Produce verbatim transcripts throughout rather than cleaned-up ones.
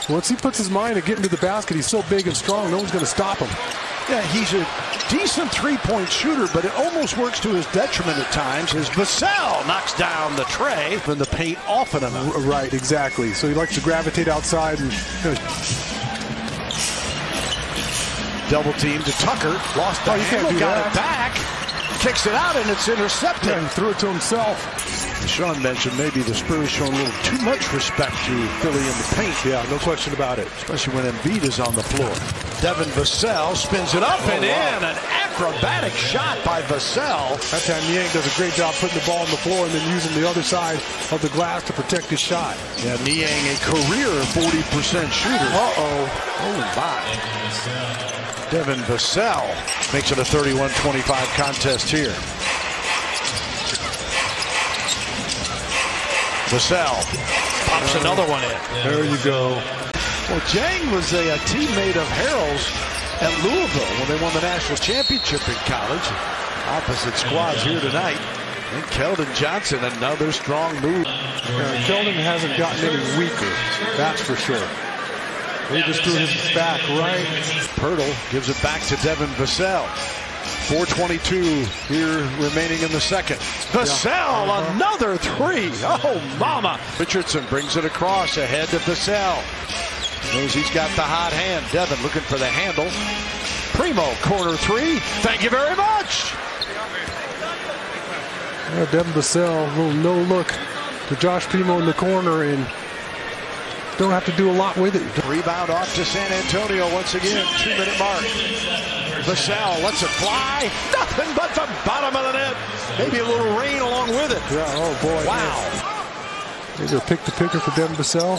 Once he puts his mind to getting to the basket, he's so big and strong, no one's going to stop him. Yeah, he's a decent three-point shooter, but it almost works to his detriment at times as Vassell knocks down the tray from the paint often enough. Right, exactly. So he likes to gravitate outside and you know, double team to Tucker. Lost the oh, you handle, can't do got that. it back. Kicks it out, and it's intercepted. Yeah, he threw it to himself. Sean mentioned maybe the Spurs showing a little too much respect to Philly in the paint. Yeah, no question about it. Especially when Embiid is on the floor. Devin Vassell spins it up oh, and wow. in. An acrobatic shot by Vassell. That time Niang does a great job putting the ball on the floor and then using the other side of the glass to protect his shot. Yeah, Niang a career forty percent shooter. Uh-oh. Oh, my. Devin Vassell makes it a thirty-one twenty-five contest here. Vassell pops uh, another one in. There you go. Well, Jang was a, a teammate of Harrell's at Louisville when they won the national championship in college. Opposite squads here tonight. And Keldon Johnson, another strong move. Uh, Keldon hasn't gotten any weaker, that's for sure. He just threw his back right. Pirtle gives it back to Devin Vassell. four twenty-two here remaining in the second. Vassell, yeah. uh-huh. Another three. Oh, mama. Richardson brings it across ahead to Vassell. Knows he's got the hot hand. Devin looking for the handle. Primo, corner three. Thank you very much. Yeah, Devin Vassell, a little no look to Josh Primo in the corner and don't have to do a lot with it. Rebound off to San Antonio once again. Two minute mark. Vassell lets it fly. Nothing but the bottom of the net. Maybe a little rain along with it. Yeah, oh boy. Wow. There's a pick to picker for Devin Vassell.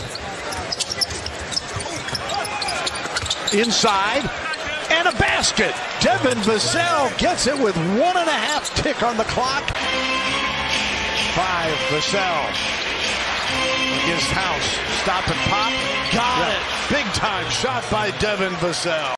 Inside. And a basket. Devin Vassell gets it with one and a half tick on the clock. Five, Vassell. Against House. Stop and pop. Got yeah. it. Big time shot by Devin Vassell.